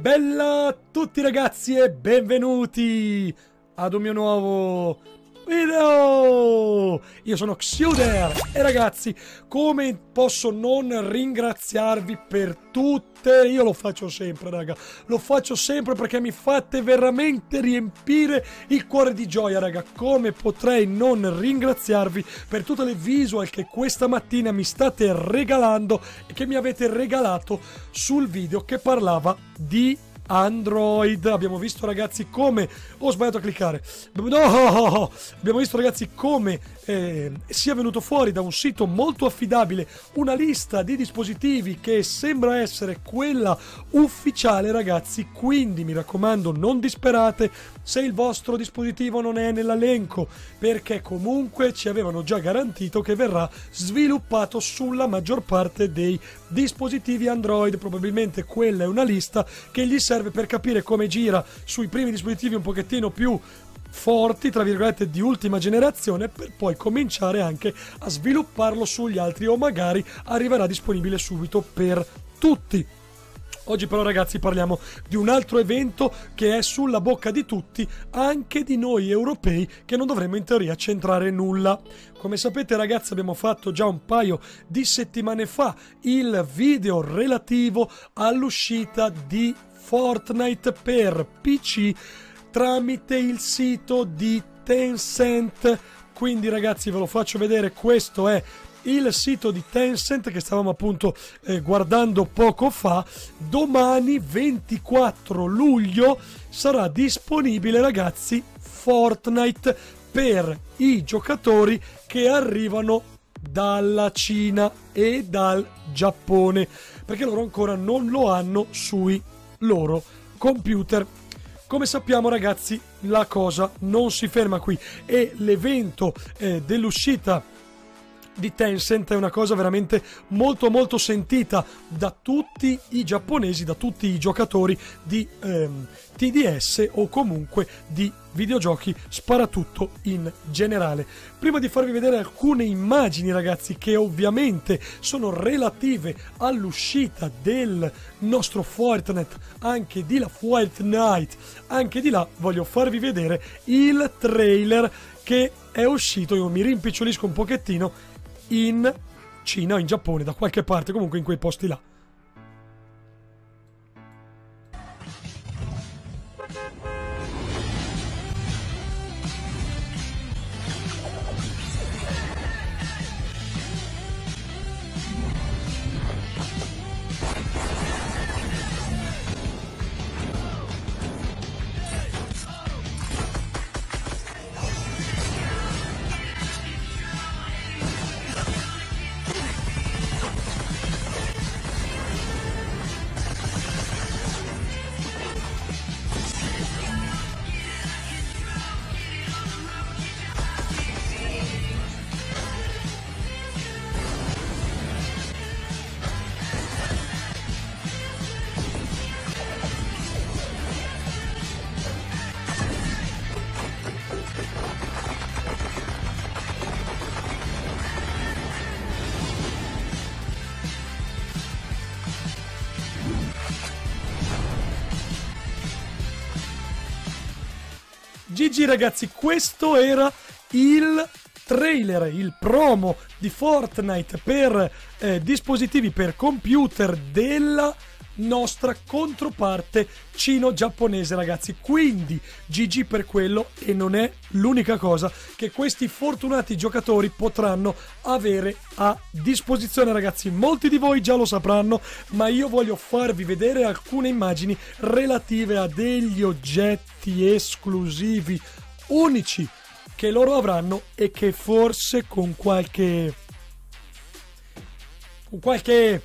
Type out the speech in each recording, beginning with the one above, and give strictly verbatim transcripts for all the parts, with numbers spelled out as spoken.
Bella a tutti ragazzi e benvenuti ad un mio nuovo video! Io sono Xuder e ragazzi, come posso non ringraziarvi per tutte? Io lo faccio sempre raga, lo faccio sempre perché mi fate veramente riempire il cuore di gioia raga. Come potrei non ringraziarvi per tutte le visual che questa mattina mi state regalando e che mi avete regalato sul video che parlava di Android. Abbiamo visto ragazzi come ho sbagliato a cliccare no abbiamo visto ragazzi come eh, sia venuto fuori da un sito molto affidabile una lista di dispositivi che sembra essere quella ufficiale ragazzi, quindi mi raccomando non disperate se il vostro dispositivo non è nell'elenco, perché comunque ci avevano già garantito che verrà sviluppato sulla maggior parte dei dispositivi Android. Probabilmente quella è una lista che gli serve per capire come gira sui primi dispositivi un pochettino più forti, tra virgolette, di ultima generazione, per poi cominciare anche a svilupparlo sugli altri, o magari arriverà disponibile subito per tutti. Oggi però ragazzi parliamo di un altro evento che è sulla bocca di tutti, anche di noi europei, che non dovremmo in teoria centrare nulla. Come sapete ragazzi abbiamo fatto già un paio di settimane fa il video relativo all'uscita di Fortnite per P C tramite il sito di Tencent. Quindi ragazzi ve lo faccio vedere, questo è il sito di Tencent che stavamo appunto eh, guardando poco fa. Domani ventiquattro luglio sarà disponibile ragazzi Fortnite per i giocatori che arrivano dalla Cina e dal Giappone, perché loro ancora non lo hanno sui loro computer. Come sappiamo ragazzi la cosa non si ferma qui e l'evento eh, dell'uscita di Tencent è una cosa veramente molto molto sentita da tutti i giapponesi, da tutti i giocatori di ehm, T D S o comunque di videogiochi sparatutto in generale. Prima di farvi vedere alcune immagini ragazzi che ovviamente sono relative all'uscita del nostro Fortnite, anche di la Fortnite, anche di là voglio farvi vedere il trailer che è uscito. Io mi rimpicciolisco un pochettino, in Cina o in Giappone, da qualche parte, comunque in quei posti là. G G ragazzi, questo era il trailer, il promo di Fortnite per eh, dispositivi per computer della nostra controparte cino-giapponese ragazzi. Quindi G G per quello, e non è l'unica cosa che questi fortunati giocatori potranno avere a disposizione ragazzi. Molti di voi già lo sapranno, ma io voglio farvi vedere alcune immagini relative a degli oggetti esclusivi unici che loro avranno e che forse con qualche con qualche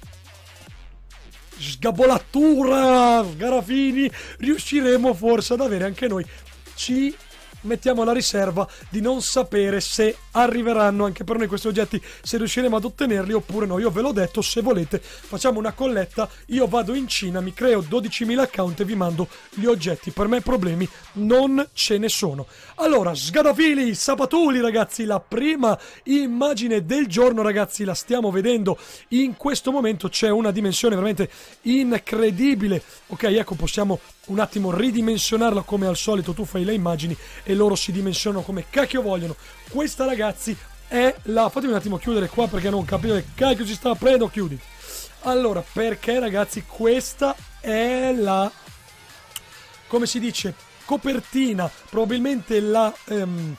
sgabolatura, sgarafini, riusciremo forse ad avere anche noi. Ci mettiamo la riserva di non sapere se arriveranno anche per noi questi oggetti, se riusciremo ad ottenerli oppure no. Io ve l'ho detto, se volete facciamo una colletta, io vado in Cina, mi creo dodicimila account e vi mando gli oggetti. Per me problemi non ce ne sono. Allora, sgadafili, sapatuli ragazzi, la prima immagine del giorno ragazzi la stiamo vedendo in questo momento. C'è una dimensione veramente incredibile. Ok, ecco, possiamo un attimo ridimensionarla come al solito. Tu fai le immagini e loro si dimensionano come cacchio vogliono. Questa ragazzi è la... fatemi un attimo chiudere qua perché non capisco che cacchio si sta aprendo. Chiudi. Allora, perché ragazzi questa è la... come si dice? Copertina, probabilmente la... Um,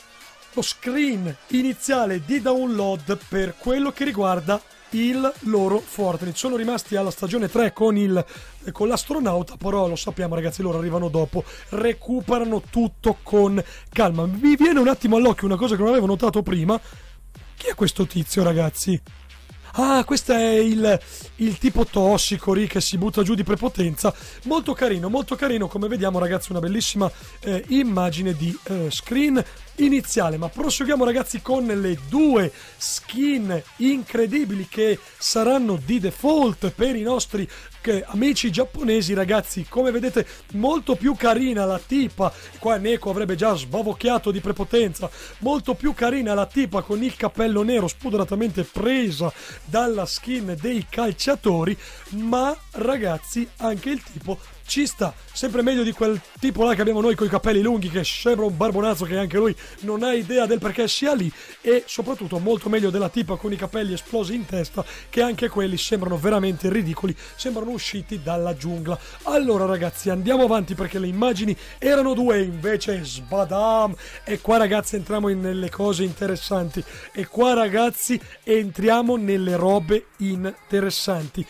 lo screen iniziale di download per quello che riguarda il loro Fortnite. Sono rimasti alla stagione tre con il con l'astronauta, però lo sappiamo ragazzi, loro arrivano dopo, recuperano tutto con calma. Mi viene un attimo all'occhio una cosa che non avevo notato prima. Chi è questo tizio ragazzi? Ah, questo è il, il tipo tossico lì che si butta giù di prepotenza. Molto carino, molto carino. Come vediamo ragazzi, una bellissima eh, immagine di eh, screen iniziale. Ma proseguiamo ragazzi con le due skin incredibili che saranno di default per i nostri che, amici giapponesi ragazzi. Come vedete molto più carina la tipa. Qua Neko avrebbe già sbavocchiato di prepotenza. Molto più carina la tipa con il cappello nero, spudoratamente presa dalla skin dei calciatori. Ma ragazzi anche il tipo ci sta, sempre meglio di quel tipo là che abbiamo noi con i capelli lunghi che sembra un barbonazzo che anche lui non ha idea del perché sia lì, e soprattutto molto meglio della tipa con i capelli esplosi in testa che anche quelli sembrano veramente ridicoli, sembrano usciti dalla giungla. Allora ragazzi andiamo avanti perché le immagini erano due invece sbadam, e qua ragazzi entriamo in, nelle cose interessanti, e qua ragazzi entriamo nelle robe interessanti.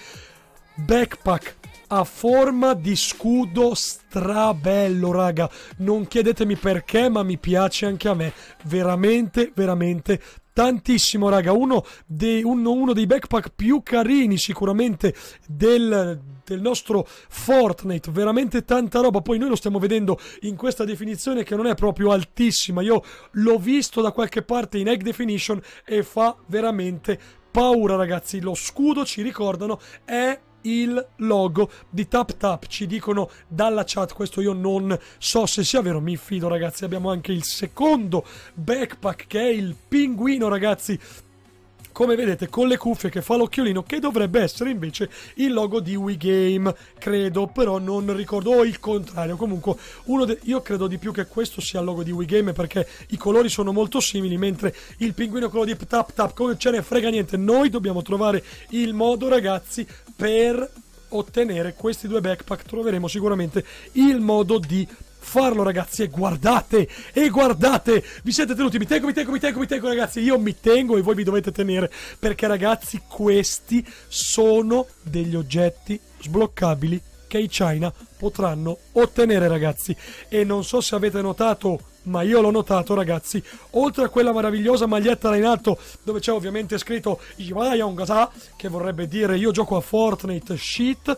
Backpack a forma di scudo strabello raga, non chiedetemi perché ma mi piace anche a me veramente veramente tantissimo raga. Uno dei, uno, uno dei backpack più carini sicuramente del, del nostro Fortnite, veramente tanta roba. Poi noi lo stiamo vedendo in questa definizione che non è proprio altissima, io l'ho visto da qualche parte in high definition e fa veramente paura ragazzi. Lo scudo, ci ricordano, è il logo di TapTap, ci dicono dalla chat, questo io non so se sia vero, mi fido ragazzi. Abbiamo anche il secondo backpack che è il pinguino ragazzi, come vedete con le cuffie che fa l'occhiolino, che dovrebbe essere invece il logo di WeGame, credo, però non ricordo, o il contrario. Comunque uno de- io credo di più che questo sia il logo di WeGame perché i colori sono molto simili, mentre il pinguino è quello di TapTap, come ce ne frega niente. Noi dobbiamo trovare il modo ragazzi per ottenere questi due backpack, troveremo sicuramente il modo di farlo ragazzi. E guardate, e guardate, vi siete tenuti, mi tengo, mi tengo, mi tengo, mi tengo ragazzi, io mi tengo e voi vi dovete tenere, perché ragazzi questi sono degli oggetti sbloccabili che i China potranno ottenere ragazzi. E non so se avete notato, ma io l'ho notato ragazzi, oltre a quella meravigliosa maglietta là in alto dove c'è ovviamente scritto Iwayongasa, che vorrebbe dire io gioco a Fortnite shit,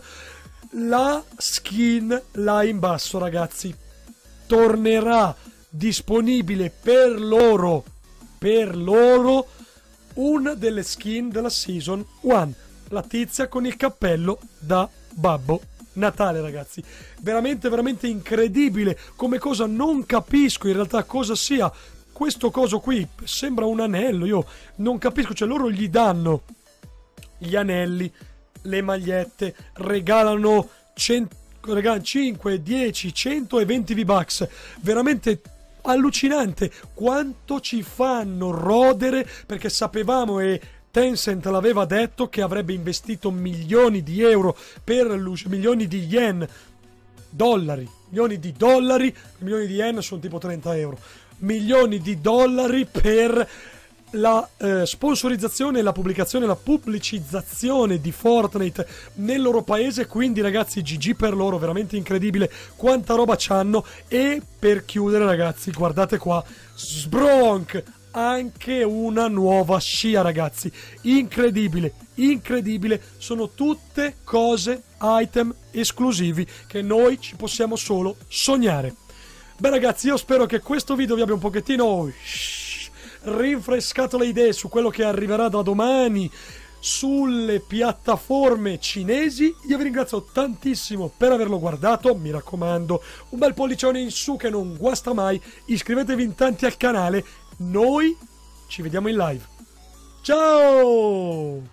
la skin là in basso ragazzi tornerà disponibile per loro, per loro una delle skin della season uno, la tizia con il cappello da Babbo Natale ragazzi. Veramente veramente incredibile come cosa, non capisco in realtà cosa sia questo coso qui, sembra un anello, io non capisco, cioè loro gli danno gli anelli, le magliette, regalano cento, regalano cinque, dieci, cento e venti V-Bucks, veramente allucinante quanto ci fanno rodere, perché sapevamo e Tencent l'aveva detto che avrebbe investito milioni di euro per milioni di yen, dollari, milioni di dollari, milioni di yen sono tipo trenta euro, milioni di dollari per la eh, sponsorizzazione, la pubblicazione, la pubblicizzazione di Fortnite nel loro paese. Quindi ragazzi G G per loro, veramente incredibile quanta roba c'hanno. E per chiudere ragazzi guardate qua, Sbronk, anche una nuova scia ragazzi, incredibile, incredibile, sono tutte cose, item esclusivi che noi ci possiamo solo sognare. Beh ragazzi, io spero che questo video vi abbia un pochettino shh, rinfrescato le idee su quello che arriverà da domani sulle piattaforme cinesi. Io vi ringrazio tantissimo per averlo guardato, mi raccomando un bel pollicione in su che non guasta mai, iscrivetevi in tanti al canale, noi ci vediamo in live, ciao!